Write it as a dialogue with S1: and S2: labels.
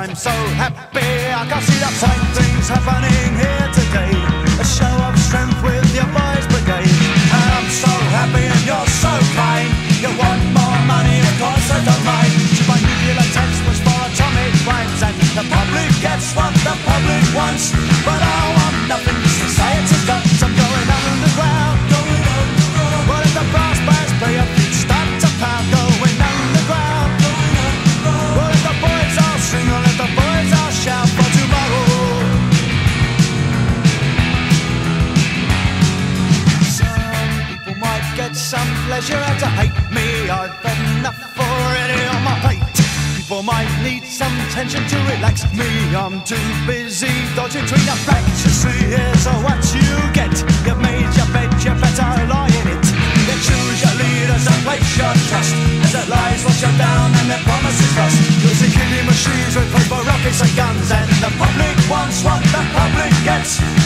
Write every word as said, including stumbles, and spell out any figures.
S1: I'm so happy I can see the fine things happening here today. A show of strength with your boys brigade. I'm so happy and you're so kind. You want more money, of course I don't mind. My nuclear text was for atomic crimes, and the public gets what the public wants. But I want nothing, society's got. I'm going underground, going underground. What if the brass bands play a beat, start to pound, going underground, going underground. What if the boys all sing, or let the boys all shout for tomorrow? Some people might get some pleasure out to hate me. I've enough already on my plate. People might need some tension to relax me. I'm too busy dodging between the facts. You see, here's what you get. You've made your bed, you better lie in it. You choose your leaders and place your trust, as their lies wash you down and their promises rust. You'll see killing machines with paper rockets and guns, and the public wants what the public gets.